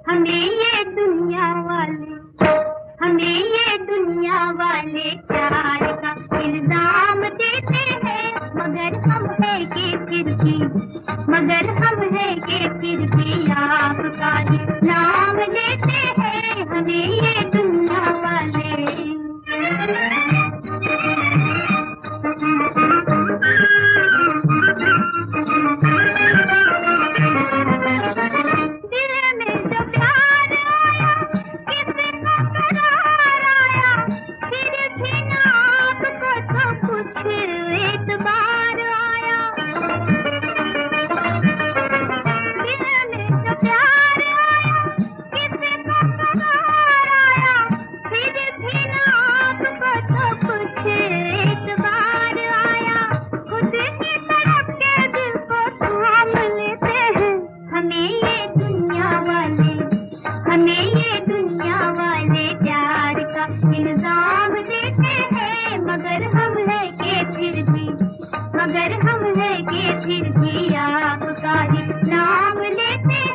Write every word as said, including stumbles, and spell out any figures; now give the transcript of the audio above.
हमें ये दुनिया वाले हमें ये दुनिया वाले प्यार का इल्जाम देते हैं, मगर हम है के फिर भी मगर हम है के फिर भी आपका ही नाम लेते हैं। हमें ये दुनिया वाले हमें ये दुनिया वाले प्यार का इल्जाम देते हैं, मगर हम है के फिर भी मगर हम है के फिर भी आपका ही नाम लेते हैं।